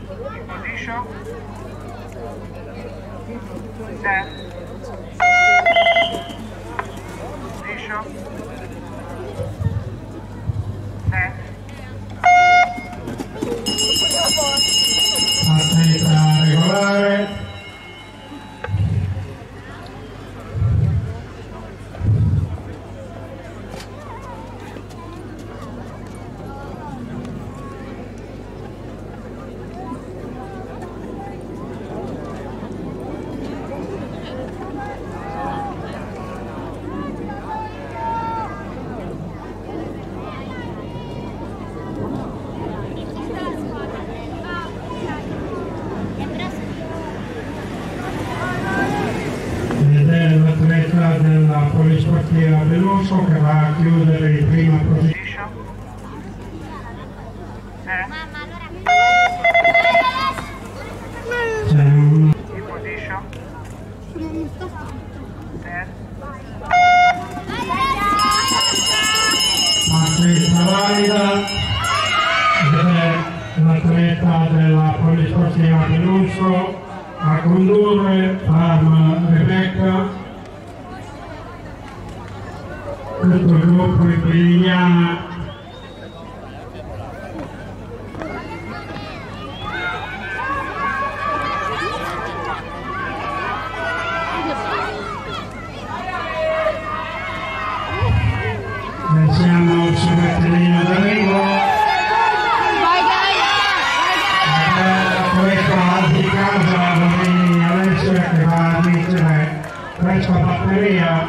Position. Set. Position. Set. Partita regolare. L'atleta della Polisportiva Veloso che va a chiudere in prima posizione. C'è un partita valida ed è l'atleta della Polisportiva Veloso a condurre Parma Rebecca, tutto il gruppo di Brigliana. Siamo sul rettilineo d'arrivo. Questa di casa Alessio che va a vincere questa batteria.